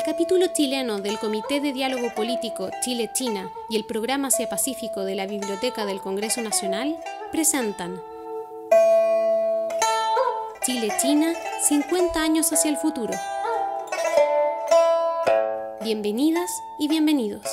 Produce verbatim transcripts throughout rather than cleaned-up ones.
capítulo chileno del Comité de Diálogo Político Chile-China y el Programa Asia-Pacífico de la Biblioteca del Congreso Nacional presentan Chile-China, cincuenta años hacia el futuro. Bienvenidas y bienvenidos.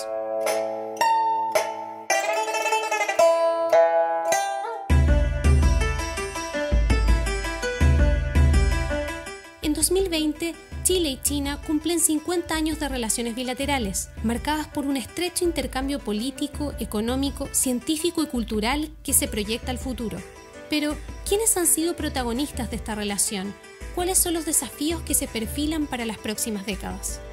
En dos mil veinte, Chile y China cumplen cincuenta años de relaciones bilaterales, marcadas por un estrecho intercambio político, económico, científico y cultural que se proyecta al futuro. Pero, ¿quiénes han sido protagonistas de esta relación? ¿Cuáles son los desafíos que se perfilan para las próximas décadas?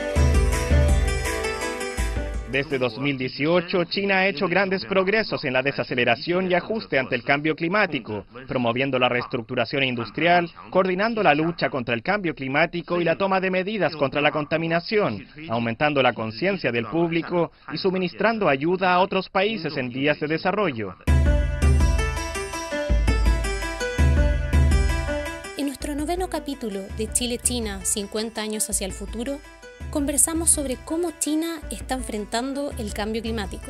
Desde dos mil dieciocho, China ha hecho grandes progresos en la desaceleración y ajuste ante el cambio climático, promoviendo la reestructuración industrial, coordinando la lucha contra el cambio climático y la toma de medidas contra la contaminación, aumentando la conciencia del público y suministrando ayuda a otros países en vías de desarrollo. En nuestro noveno capítulo de Chile-China, cincuenta años hacia el futuro, conversamos sobre cómo China está enfrentando el cambio climático.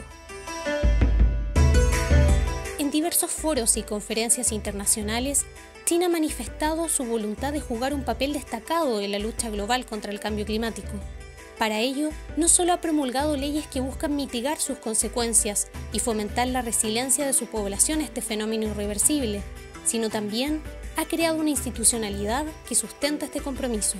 En diversos foros y conferencias internacionales, China ha manifestado su voluntad de jugar un papel destacado en la lucha global contra el cambio climático. Para ello, no solo ha promulgado leyes que buscan mitigar sus consecuencias y fomentar la resiliencia de su población a este fenómeno irreversible, sino también ha creado una institucionalidad que sustenta este compromiso.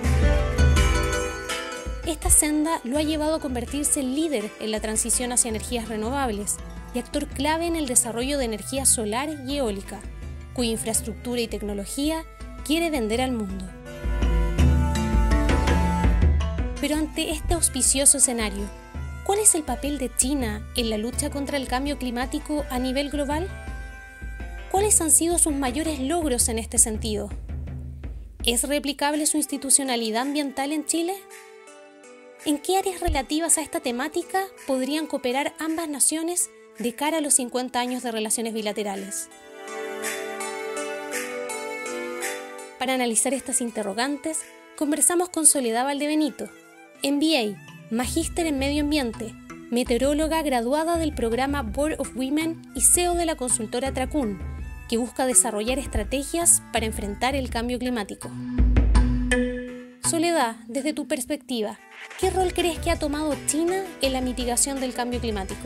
Esta senda lo ha llevado a convertirse en líder en la transición hacia energías renovables y actor clave en el desarrollo de energía solar y eólica, cuya infraestructura y tecnología quiere vender al mundo. Pero ante este auspicioso escenario, ¿cuál es el papel de China en la lucha contra el cambio climático a nivel global? ¿Cuáles han sido sus mayores logros en este sentido? ¿Es replicable su institucionalidad ambiental en Chile? ¿En qué áreas relativas a esta temática podrían cooperar ambas naciones de cara a los cincuenta años de relaciones bilaterales? Para analizar estas interrogantes, conversamos con Soledad Valdebenito, M B A, magíster en medio ambiente, meteoróloga graduada del programa Board of Women y C E O de la consultora Tracun, que busca desarrollar estrategias para enfrentar el cambio climático. Soledad, desde tu perspectiva, ¿qué rol crees que ha tomado China en la mitigación del cambio climático?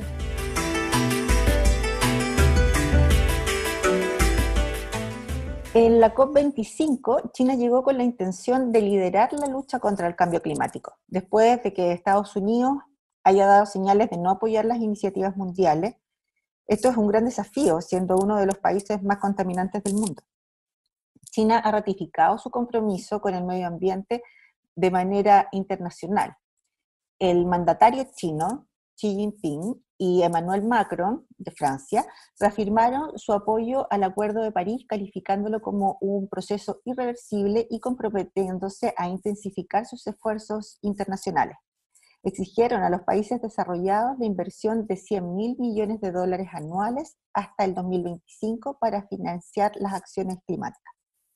En la COP veinticinco, China llegó con la intención de liderar la lucha contra el cambio climático, después de que Estados Unidos haya dado señales de no apoyar las iniciativas mundiales. Esto es un gran desafío, siendo uno de los países más contaminantes del mundo. China ha ratificado su compromiso con el medio ambiente de manera internacional. El mandatario chino, Xi Jinping, y Emmanuel Macron, de Francia, reafirmaron su apoyo al Acuerdo de París, calificándolo como un proceso irreversible y comprometiéndose a intensificar sus esfuerzos internacionales. Exigieron a los países desarrollados la inversión de cien mil millones de dólares anuales hasta el dos mil veinticinco para financiar las acciones climáticas.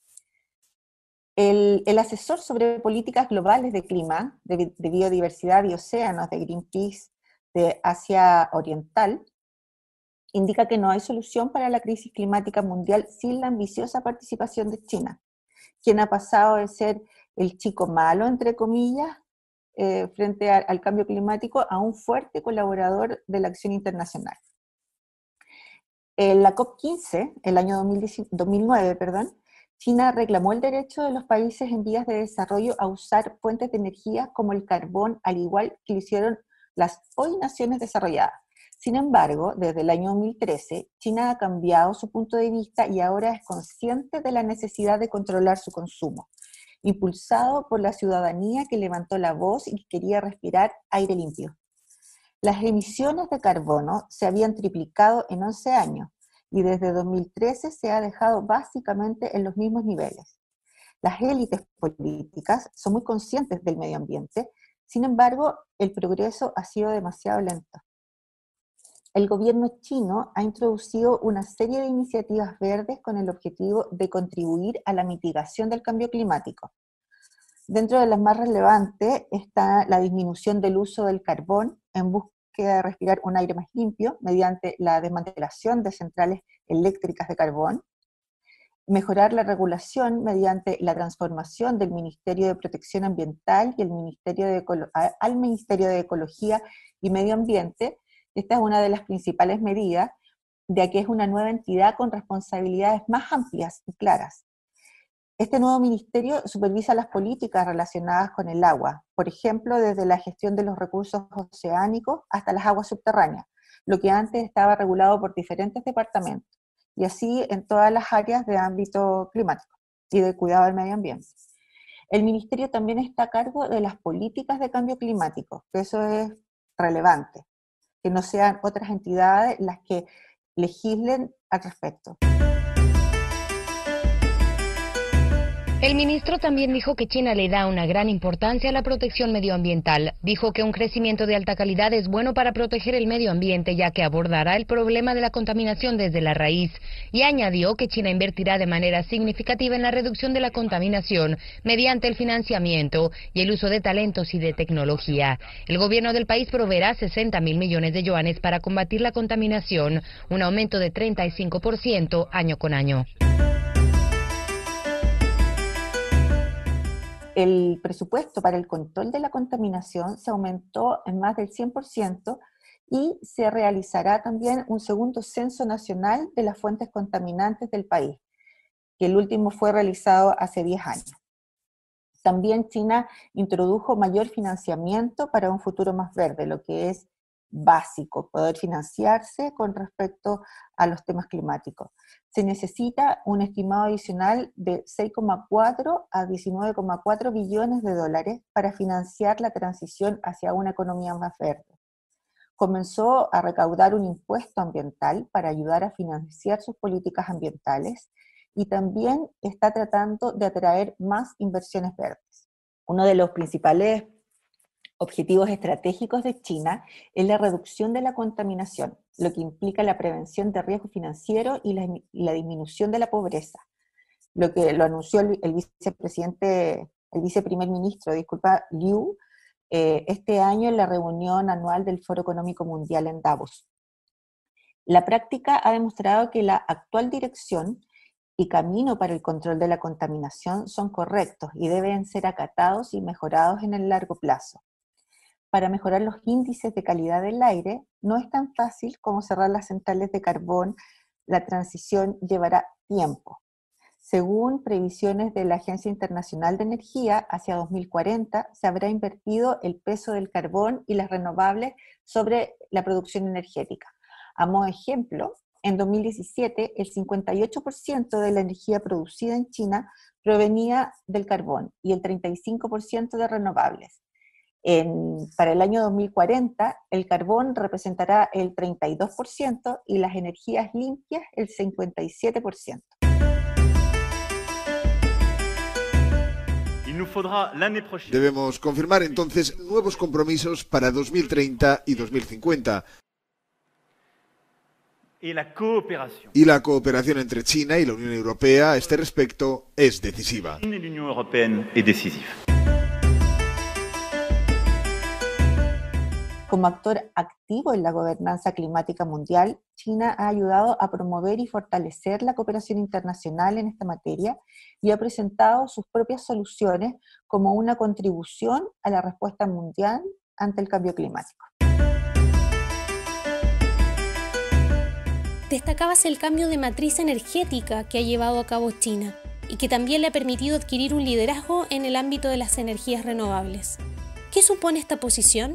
El, el asesor sobre políticas globales de clima, de, de biodiversidad y océanos de Greenpeace de Asia Oriental, indica que no hay solución para la crisis climática mundial sin la ambiciosa participación de China, quien ha pasado de ser el chico malo, entre comillas, eh, frente a, al cambio climático, a un fuerte colaborador de la acción internacional. En la COP quince, el año dos mil nueve, perdón, China reclamó el derecho de los países en vías de desarrollo a usar fuentes de energía como el carbón, al igual que lo hicieron las hoy naciones desarrolladas. Sin embargo, desde el año dos mil trece, China ha cambiado su punto de vista y ahora es consciente de la necesidad de controlar su consumo, impulsado por la ciudadanía que levantó la voz y quería respirar aire limpio. Las emisiones de carbono se habían triplicado en once años, y desde dos mil trece se ha dejado básicamente en los mismos niveles. Las élites políticas son muy conscientes del medio ambiente, sin embargo, el progreso ha sido demasiado lento. El gobierno chino ha introducido una serie de iniciativas verdes con el objetivo de contribuir a la mitigación del cambio climático. Dentro de las más relevantes está la disminución del uso del carbón en búsqueda de respirar un aire más limpio mediante la desmantelación de centrales eléctricas de carbón, mejorar la regulación mediante la transformación del Ministerio de Protección Ambiental y el Ministerio de Ecolo- al Ministerio de Ecología y Medio Ambiente. Esta es una de las principales medidas, ya que es una nueva entidad con responsabilidades más amplias y claras. Este nuevo ministerio supervisa las políticas relacionadas con el agua, por ejemplo, desde la gestión de los recursos oceánicos hasta las aguas subterráneas, lo que antes estaba regulado por diferentes departamentos, y así en todas las áreas de ámbito climático y de cuidado del medio ambiente. El ministerio también está a cargo de las políticas de cambio climático, que eso es relevante, que no sean otras entidades las que legislen al respecto. El ministro también dijo que China le da una gran importancia a la protección medioambiental. Dijo que un crecimiento de alta calidad es bueno para proteger el medio ambiente, ya que abordará el problema de la contaminación desde la raíz. Y añadió que China invertirá de manera significativa en la reducción de la contaminación mediante el financiamiento y el uso de talentos y de tecnología. El gobierno del país proveerá sesenta mil millones de yuanes para combatir la contaminación, un aumento de treinta y cinco por ciento año con año. El presupuesto para el control de la contaminación se aumentó en más del cien por ciento y se realizará también un segundo censo nacional de las fuentes contaminantes del país, que el último fue realizado hace diez años. También China introdujo mayor financiamiento para un futuro más verde, lo que es básico, poder financiarse con respecto a los temas climáticos. Se necesita un estimado adicional de seis coma cuatro a diecinueve coma cuatro billones de dólares para financiar la transición hacia una economía más verde. Comenzó a recaudar un impuesto ambiental para ayudar a financiar sus políticas ambientales y también está tratando de atraer más inversiones verdes. Uno de los principales objetivos estratégicos de China es la reducción de la contaminación, lo que implica la prevención de riesgo financiero y la, y la disminución de la pobreza, lo que lo anunció el, el vicepresidente, el viceprimer ministro, disculpa, Liu, eh, este año en la reunión anual del Foro Económico Mundial en Davos. La práctica ha demostrado que la actual dirección y camino para el control de la contaminación son correctos y deben ser acatados y mejorados en el largo plazo. Para mejorar los índices de calidad del aire, no es tan fácil como cerrar las centrales de carbón. La transición llevará tiempo. Según previsiones de la Agencia Internacional de Energía, hacia dos mil cuarenta se habrá invertido el peso del carbón y las renovables sobre la producción energética. A modo de ejemplo, en dos mil diecisiete, el cincuenta y ocho por ciento de la energía producida en China provenía del carbón y el treinta y cinco por ciento de renovables. En, para el año dos mil cuarenta, el carbón representará el treinta y dos por ciento y las energías limpias el cincuenta y siete por ciento. Debemos confirmar entonces nuevos compromisos para dos mil treinta y dos mil cincuenta. Y la cooperación entre China y la Unión Europea a este respecto es decisiva. Como actor activo en la gobernanza climática mundial, China ha ayudado a promover y fortalecer la cooperación internacional en esta materia y ha presentado sus propias soluciones como una contribución a la respuesta mundial ante el cambio climático. Destacabas el cambio de matriz energética que ha llevado a cabo China y que también le ha permitido adquirir un liderazgo en el ámbito de las energías renovables. ¿Qué supone esta posición?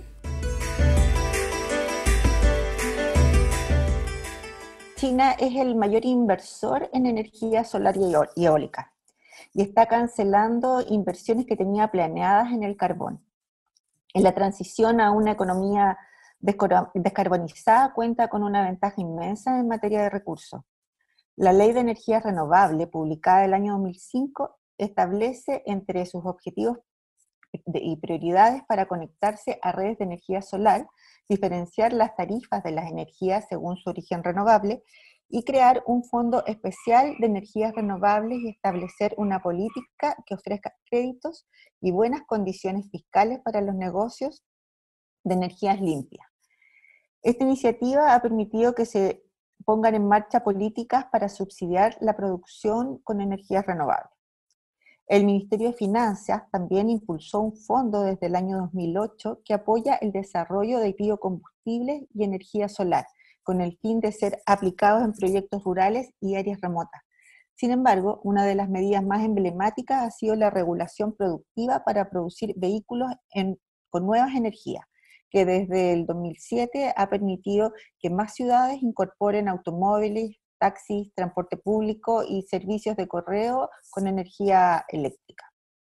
China es el mayor inversor en energía solar y eólica y está cancelando inversiones que tenía planeadas en el carbón. En la transición a una economía descarbonizada cuenta con una ventaja inmensa en materia de recursos. La Ley de Energía Renovable, publicada el año dos mil cinco, establece entre sus objetivos y prioridades para conectarse a redes de energía solar, diferenciar las tarifas de las energías según su origen renovable y crear un fondo especial de energías renovables y establecer una política que ofrezca créditos y buenas condiciones fiscales para los negocios de energías limpias. Esta iniciativa ha permitido que se pongan en marcha políticas para subsidiar la producción con energías renovables. El Ministerio de Finanzas también impulsó un fondo desde el año dos mil ocho que apoya el desarrollo de biocombustibles y energía solar, con el fin de ser aplicados en proyectos rurales y áreas remotas. Sin embargo, una de las medidas más emblemáticas ha sido la regulación productiva para producir vehículos en, con nuevas energías, que desde el dos mil siete ha permitido que más ciudades incorporen automóviles, taxis, transporte público y servicios de correo con energía eléctrica.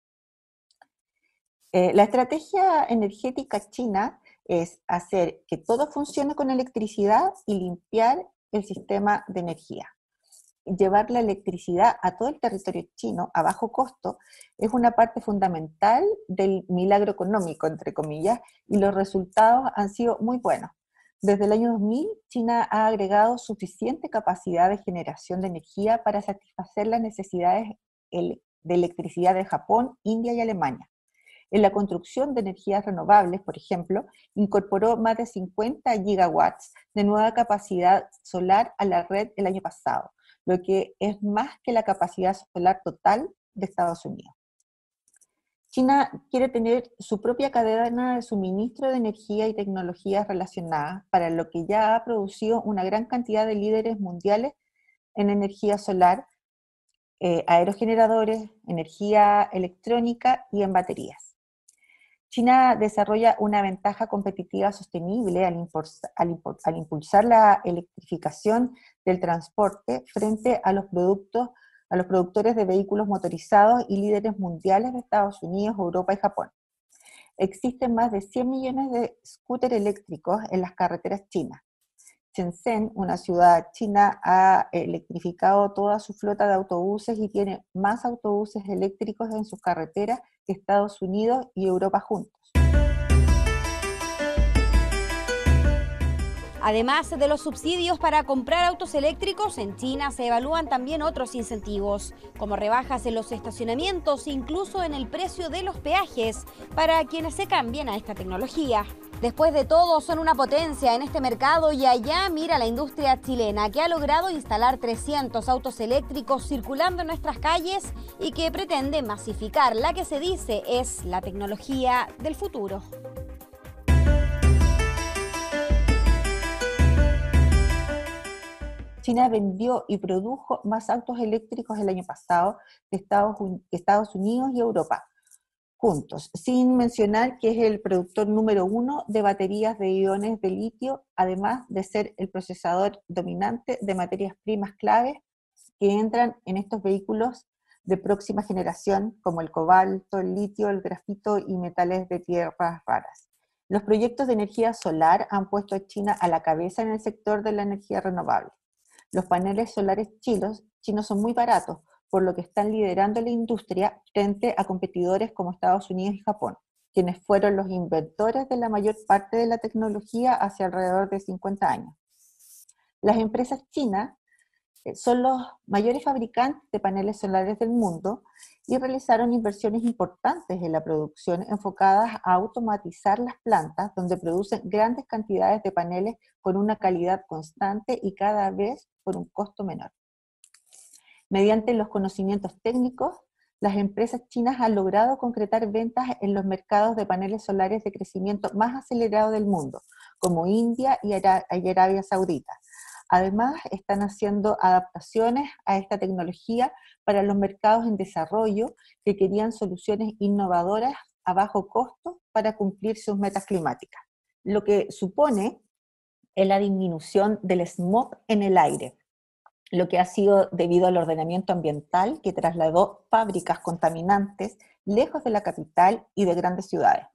Eh, la estrategia energética china es hacer que todo funcione con electricidad y limpiar el sistema de energía. Llevar la electricidad a todo el territorio chino a bajo costo es una parte fundamental del milagro económico, entre comillas, y los resultados han sido muy buenos. Desde el año dos mil, China ha agregado suficiente capacidad de generación de energía para satisfacer las necesidades de electricidad de Japón, India y Alemania. En la construcción de energías renovables, por ejemplo, incorporó más de cincuenta gigawatts de nueva capacidad solar a la red el año pasado, lo que es más que la capacidad solar total de Estados Unidos. China quiere tener su propia cadena de suministro de energía y tecnologías relacionadas, para lo que ya ha producido una gran cantidad de líderes mundiales en energía solar, eh, aerogeneradores, energía electrónica y en baterías. China desarrolla una ventaja competitiva sostenible al, impulsar, al, al impulsar la electrificación del transporte frente a los productos a los productores de vehículos motorizados y líderes mundiales de Estados Unidos, Europa y Japón. Existen más de cien millones de scooters eléctricos en las carreteras chinas. Shenzhen, una ciudad china, ha electrificado toda su flota de autobuses y tiene más autobuses eléctricos en sus carreteras que Estados Unidos y Europa juntos. Además de los subsidios para comprar autos eléctricos, en China se evalúan también otros incentivos, como rebajas en los estacionamientos e incluso en el precio de los peajes, para quienes se cambien a esta tecnología. Después de todo, son una potencia en este mercado y allá mira la industria chilena, que ha logrado instalar trescientos autos eléctricos circulando en nuestras calles y que pretende masificar la que se dice es la tecnología del futuro. China vendió y produjo más autos eléctricos el año pasado que Estados, Estados Unidos y Europa juntos, sin mencionar que es el productor número uno de baterías de iones de litio, además de ser el procesador dominante de materias primas claves que entran en estos vehículos de próxima generación, como el cobalto, el litio, el grafito y metales de tierras raras. Los proyectos de energía solar han puesto a China a la cabeza en el sector de la energía renovable. Los paneles solares chinos, chinos son muy baratos, por lo que están liderando la industria frente a competidores como Estados Unidos y Japón, quienes fueron los inventores de la mayor parte de la tecnología hace alrededor de cincuenta años. Las empresas chinas son los mayores fabricantes de paneles solares del mundo y realizaron inversiones importantes en la producción enfocadas a automatizar las plantas donde producen grandes cantidades de paneles con una calidad constante y cada vez por un costo menor. Mediante los conocimientos técnicos, las empresas chinas han logrado concretar ventas en los mercados de paneles solares de crecimiento más acelerado del mundo, como India y Arabia Saudita. Además, están haciendo adaptaciones a esta tecnología para los mercados en desarrollo que querían soluciones innovadoras a bajo costo para cumplir sus metas climáticas, lo que supone la disminución del smog en el aire, lo que ha sido debido al ordenamiento ambiental que trasladó fábricas contaminantes lejos de la capital y de grandes ciudades.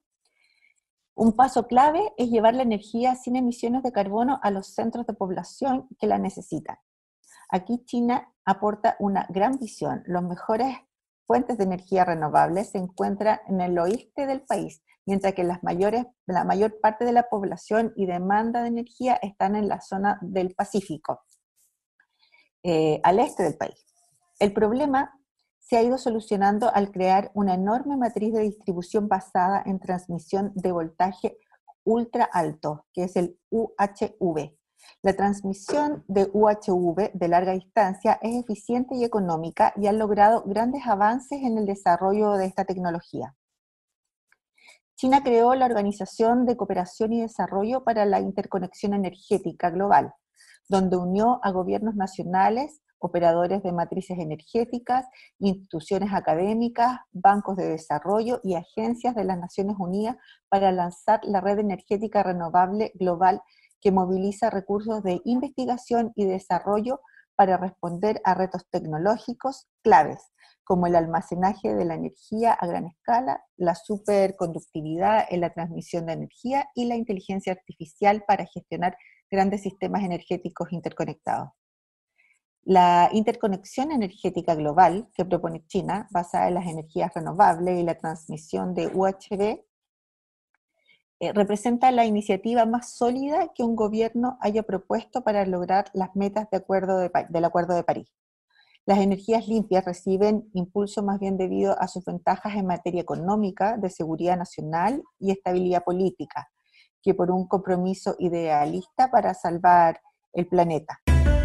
Un paso clave es llevar la energía sin emisiones de carbono a los centros de población que la necesitan. Aquí China aporta una gran visión. Las mejores fuentes de energía renovable se encuentran en el oeste del país, mientras que las mayores, la mayor parte de la población y demanda de energía están en la zona del Pacífico. eh, al este del país. El problema se ha ido solucionando al crear una enorme matriz de distribución basada en transmisión de voltaje ultra alto, que es el U H V. La transmisión de U H V de larga distancia es eficiente y económica y han logrado grandes avances en el desarrollo de esta tecnología. China creó la Organización de Cooperación y Desarrollo para la Interconexión Energética Global, donde unió a gobiernos nacionales, operadores de matrices energéticas, instituciones académicas, bancos de desarrollo y agencias de las Naciones Unidas para lanzar la red energética renovable global que moviliza recursos de investigación y desarrollo para responder a retos tecnológicos claves, como el almacenaje de la energía a gran escala, la superconductividad en la transmisión de energía y la inteligencia artificial para gestionar grandes sistemas energéticos interconectados. La interconexión energética global que propone China, basada en las energías renovables y la transmisión de U H V, eh, representa la iniciativa más sólida que un gobierno haya propuesto para lograr las metas de acuerdo de, del Acuerdo de París. Las energías limpias reciben impulso más bien debido a sus ventajas en materia económica, de seguridad nacional y estabilidad política, que por un compromiso idealista para salvar el planeta.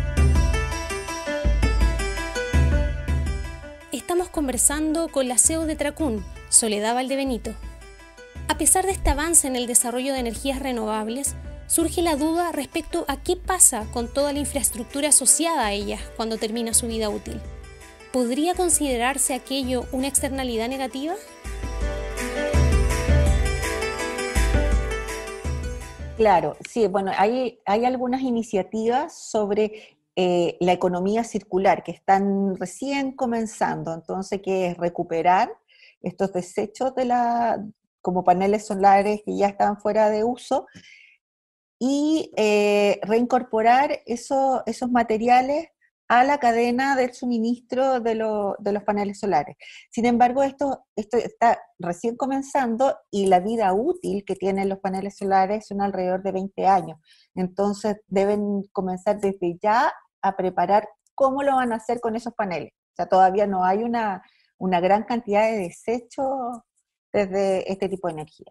Estamos conversando con la C E O de Tracún, Soledad Valdebenito. A pesar de este avance en el desarrollo de energías renovables, surge la duda respecto a qué pasa con toda la infraestructura asociada a ellas cuando termina su vida útil. ¿Podría considerarse aquello una externalidad negativa? Claro, sí, bueno, hay, hay algunas iniciativas sobre eh, la economía circular que están recién comenzando, entonces que es recuperar estos desechos de la, como paneles solares que ya estaban fuera de uso, y eh, reincorporar eso, esos materiales a la cadena del suministro de, lo, de los paneles solares. Sin embargo, esto, esto está recién comenzando y la vida útil que tienen los paneles solares son alrededor de veinte años. Entonces deben comenzar desde ya a preparar cómo lo van a hacer con esos paneles. O sea, todavía no hay una, una gran cantidad de desechos desde este tipo de energía.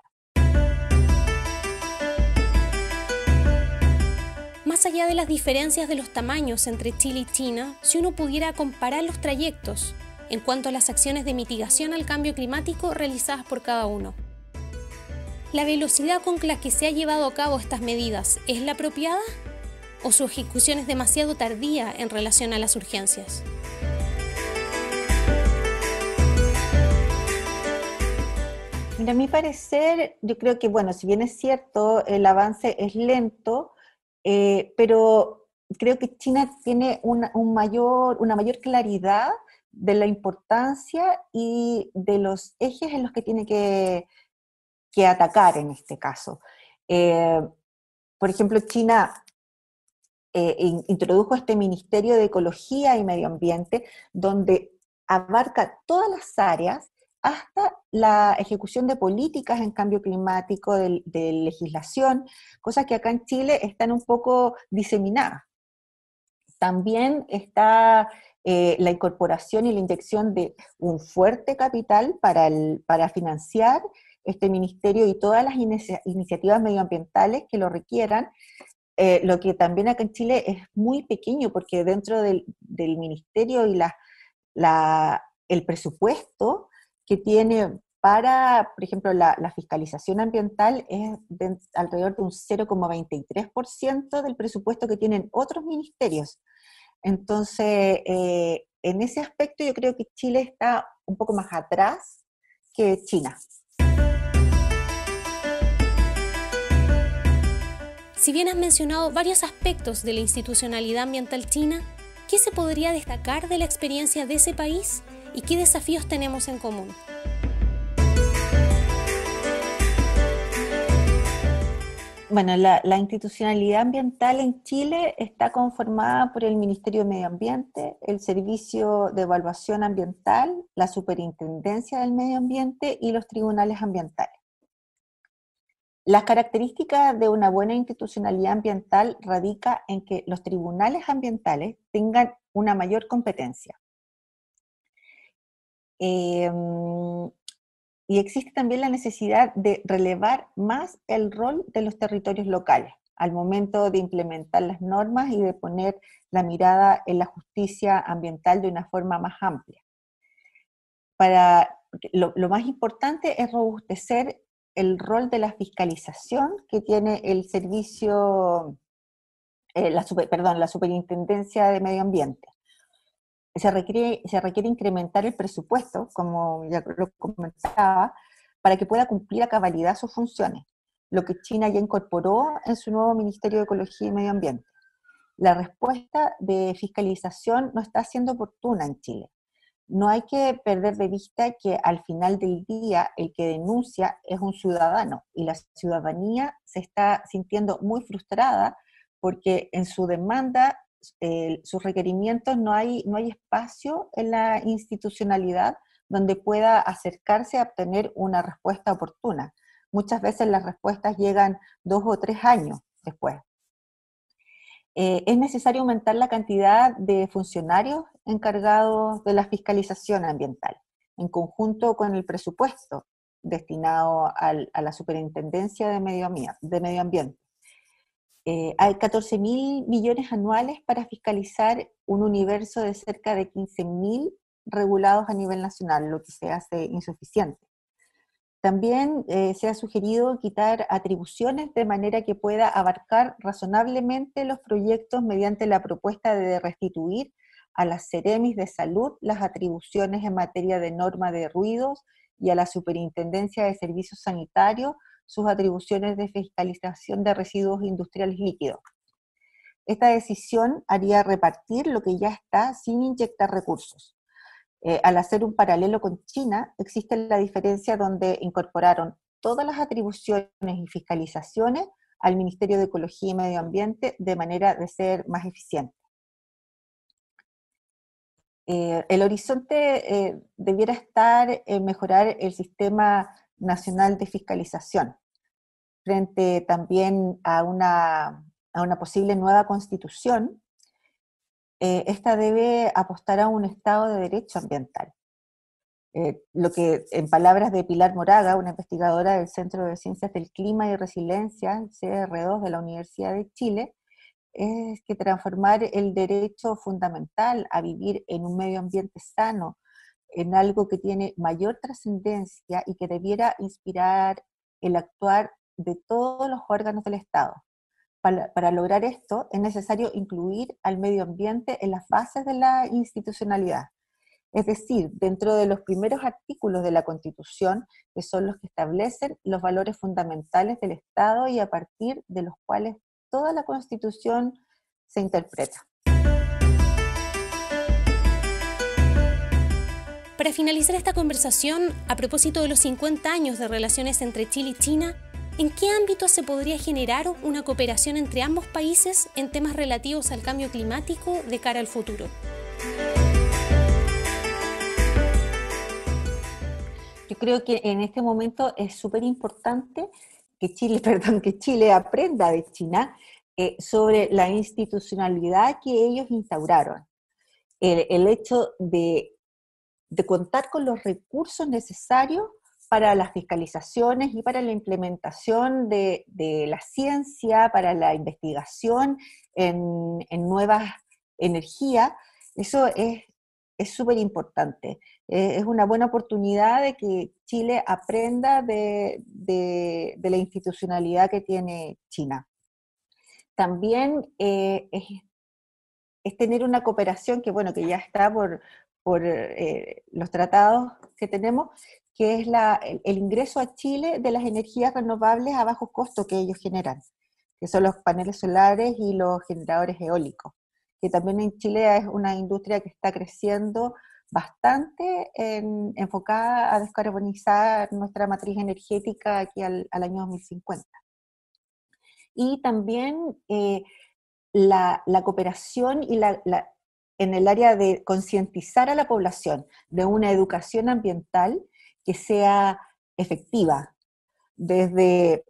Más allá de las diferencias de los tamaños entre Chile y China, si uno pudiera comparar los trayectos en cuanto a las acciones de mitigación al cambio climático realizadas por cada uno, ¿la velocidad con la que se ha llevado a cabo estas medidas es la apropiada o su ejecución es demasiado tardía en relación a las urgencias? Mira, a mi parecer, yo creo que, bueno, si bien es cierto, el avance es lento, Eh, pero creo que China tiene una, un mayor, una mayor claridad de la importancia y de los ejes en los que tiene que, que atacar en este caso. Eh, por ejemplo, China eh, in, introdujo este Ministerio de Ecología y Medio Ambiente, donde abarca todas las áreas hasta la ejecución de políticas en cambio climático, de, de legislación, cosas que acá en Chile están un poco diseminadas. También está eh, la incorporación y la inyección de un fuerte capital para, el, para financiar este ministerio y todas las inicia, iniciativas medioambientales que lo requieran, eh, lo que también acá en Chile es muy pequeño, porque dentro del, del ministerio y la, la, el presupuesto que tiene para, por ejemplo, la, la fiscalización ambiental es de alrededor de un cero coma veintitrés por ciento del presupuesto que tienen otros ministerios. Entonces, eh, en ese aspecto yo creo que Chile está un poco más atrás que China. Si bien has mencionado varios aspectos de la institucionalidad ambiental china, ¿qué se podría destacar de la experiencia de ese país y qué desafíos tenemos en común? Bueno, la, la institucionalidad ambiental en Chile está conformada por el Ministerio de Medio Ambiente, el Servicio de Evaluación Ambiental, la Superintendencia del Medio Ambiente y los tribunales ambientales. Las características de una buena institucionalidad ambiental radica en que los tribunales ambientales tengan una mayor competencia. Eh, y existe también la necesidad de relevar más el rol de los territorios locales al momento de implementar las normas y de poner la mirada en la justicia ambiental de una forma más amplia. Para, lo, lo más importante es robustecer el rol de la fiscalización que tiene el servicio, eh, la, super, perdón, la Superintendencia de Medio Ambiente. Se requiere, se requiere incrementar el presupuesto, como ya lo comentaba, para que pueda cumplir a cabalidad sus funciones, lo que China ya incorporó en su nuevo Ministerio de Ecología y Medio Ambiente. La respuesta de fiscalización no está siendo oportuna en Chile. No hay que perder de vista que al final del día el que denuncia es un ciudadano y la ciudadanía se está sintiendo muy frustrada porque en su demanda, eh, sus requerimientos, no hay, no hay espacio en la institucionalidad donde pueda acercarse a obtener una respuesta oportuna. Muchas veces las respuestas llegan dos o tres años después. Eh, es necesario aumentar la cantidad de funcionarios encargados de la fiscalización ambiental, en conjunto con el presupuesto destinado al, a la Superintendencia de Medio, de Medio Ambiente. Eh, hay catorce mil millones anuales para fiscalizar un universo de cerca de quince mil regulados a nivel nacional, lo que se hace insuficiente. También eh, se ha sugerido quitar atribuciones de manera que pueda abarcar razonablemente los proyectos mediante la propuesta de restituir a las Ceremis de Salud las atribuciones en materia de norma de ruidos y a la Superintendencia de Servicios Sanitarios sus atribuciones de fiscalización de residuos industriales líquidos. Esta decisión haría repartir lo que ya está sin inyectar recursos. Eh, al hacer un paralelo con China, existe la diferencia donde incorporaron todas las atribuciones y fiscalizaciones al Ministerio de Ecología y Medio Ambiente de manera de ser más eficiente. Eh, el horizonte eh, debiera estar en mejorar el sistema nacional de fiscalización, frente también a una, a una posible nueva constitución. Eh, esta debe apostar a un Estado de Derecho ambiental. Eh, lo que, en palabras de Pilar Moraga, una investigadora del Centro de Ciencias del Clima y Resiliencia, C R dos de la Universidad de Chile, es que transformar el derecho fundamental a vivir en un medio ambiente sano en algo que tiene mayor trascendencia y que debiera inspirar el actuar de todos los órganos del Estado. Para, para lograr esto es necesario incluir al medio ambiente en las bases de la institucionalidad. Es decir, dentro de los primeros artículos de la Constitución, que son los que establecen los valores fundamentales del Estado y a partir de los cuales toda la Constitución se interpreta. Para finalizar esta conversación, a propósito de los cincuenta años de relaciones entre Chile y China, ¿en qué ámbito se podría generar una cooperación entre ambos países en temas relativos al cambio climático de cara al futuro? Yo creo que en este momento es súper importante que Chile, perdón, que Chile aprenda de China eh, sobre la institucionalidad que ellos instauraron. El, el hecho de, de contar con los recursos necesarios para las fiscalizaciones y para la implementación de, de la ciencia, para la investigación en, en nuevas energías, eso es es súper importante. Eh, es una buena oportunidad de que Chile aprenda de, de, de la institucionalidad que tiene China. También eh, es, es tener una cooperación que, bueno, que ya está por, por eh, los tratados que tenemos, que es la, el, el ingreso a Chile de las energías renovables a bajo costo que ellos generan, que son los paneles solares y los generadores eólicos, que también en Chile es una industria que está creciendo bastante en, enfocada a descarbonizar nuestra matriz energética aquí al, al año dos mil cincuenta. Y también eh, la, la cooperación y la, la, en el área de concientizar a la población de una educación ambiental que sea efectiva, desde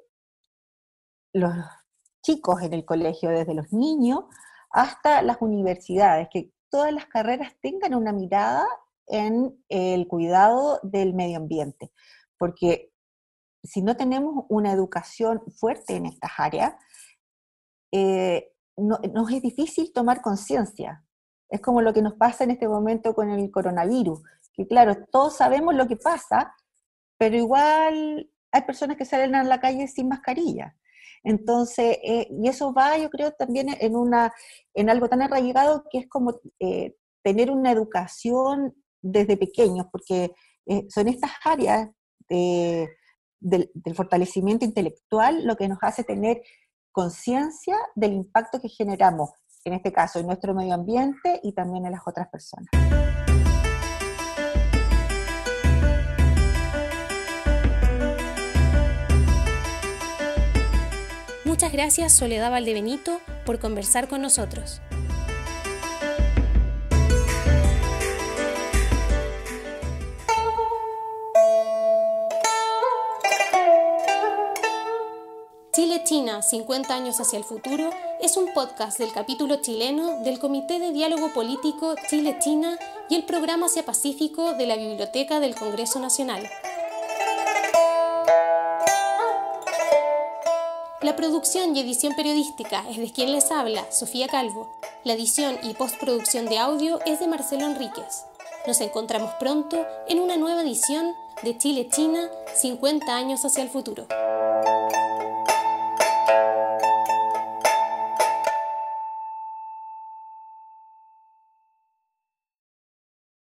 los chicos en el colegio, desde los niños, hasta las universidades, que todas las carreras tengan una mirada en el cuidado del medio ambiente, porque si no tenemos una educación fuerte en estas áreas, eh, no, nos es difícil tomar conciencia. Es como lo que nos pasa en este momento con el coronavirus, que claro, todos sabemos lo que pasa, pero igual hay personas que salen a la calle sin mascarilla. Entonces, eh, y eso va, yo creo, también en, una, en algo tan arraigado que es como eh, tener una educación desde pequeños, porque eh, son estas áreas de, del, del fortalecimiento intelectual lo que nos hace tener conciencia del impacto que generamos, en este caso, en nuestro medio ambiente y también en las otras personas. Muchas gracias, Soledad Valdebenito, por conversar con nosotros. Chile-China, cincuenta años hacia el futuro, es un podcast del capítulo chileno del Comité de Diálogo Político Chile-China y el Programa Asia-Pacífico de la Biblioteca del Congreso Nacional. La producción y edición periodística es de quien les habla, Sofía Calvo. La edición y postproducción de audio es de Marcelo Enríquez. Nos encontramos pronto en una nueva edición de Chile-China, cincuenta años hacia el futuro.